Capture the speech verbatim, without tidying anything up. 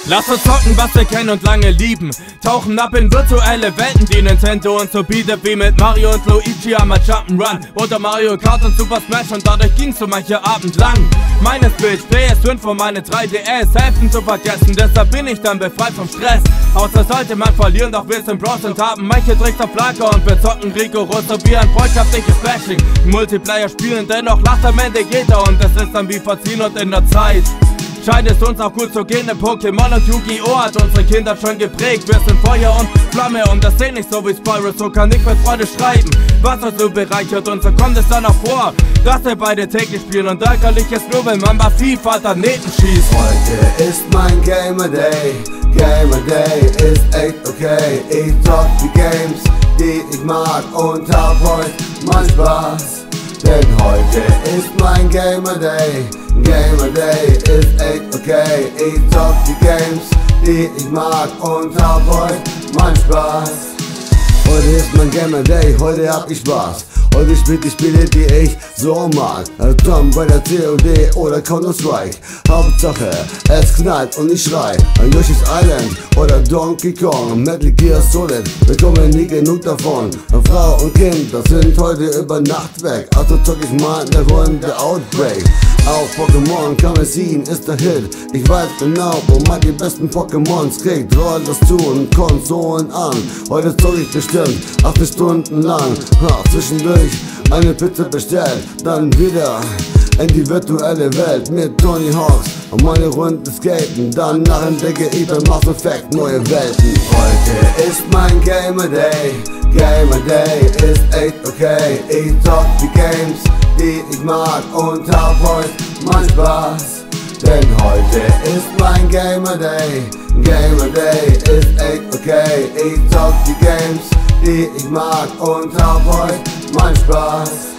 Lass uns zocken, was wir kennen und lange lieben. Tauchen ab in virtuelle Welten, die Nintendo uns so bietet, wie mit Mario und Luigi einmal Jump'n'Run oder Mario Kart und Super Smash, und dadurch ging's so mancher Abend lang. Meine Switch, P S fünf und meine drei D S helfen zu vergessen, deshalb bin ich dann befreit vom Stress. Außer sollte man verlieren, doch wir sind Bros und haben manche Tricks auf Lager, und wir zocken rigoros so wie ein freundschaftliches Bashing. Multiplayer spielen, dennoch lacht am Ende jeder, und es ist dann wie verziehen und in der Zeit scheint es uns auch gut zu gehen. In Pokémon und Yu-Gi-Oh! Hat unsere Kindheit schon geprägt. Wir sind Feuer und Flamme und das seh nicht so wie Spyro. So kann ich mit Freude schreiben, was uns so bereichert. Und so kommt es dann auch vor, dass wir beide täglich spielen, und ärgerlich ist nur, wenn man bei FIFA daneben schießt. Heute ist mein Gamer Day, Gamer Day ist echt okay. Ich zock die Games, die ich mag, und hab heute mal Spaß. Denn heute ist mein Gamer Day, Gamer Day ist echt okay. Ich zock die Games, die ich mag, und hab heute mal Spaß. Heute ist mein Gamer Day, heute hab ich Spaß. Heute spielt die Spiele, die ich so mag. Tom bei der C O D oder Counter-Strike. Hauptsache, es knallt und ich schrei. An Yoshi's Island oder Donkey Kong. Metal Gear Solid, wir kommen nie genug davon. Frau und Kind, das sind heute über Nacht weg. Also zock ich mal in der Runde Outbreak. Auch Pokémon Kamezin ist der Hit. Ich weiß genau, wo man die besten Pokémons kriegt. Roll das zu und Konsolen an. Heute zock ich bestimmt acht Stunden lang. Ha, zwischendurch eine Pizza bestellt, dann wieder in die virtuelle Welt mit Tony Hawks und meine Runden skaten. Danach entdecke ich beim Mass Effect neue Welten. Heute ist mein Gamer Day, Gamer Day ist echt okay. Ich zock die Games, die ich mag, und hab heute mal Spaß. Denn heute ist mein Gamer Day, Gamer Day ist echt okay. Ich zock die Games, die ich mag, und hab heute mal Spaß.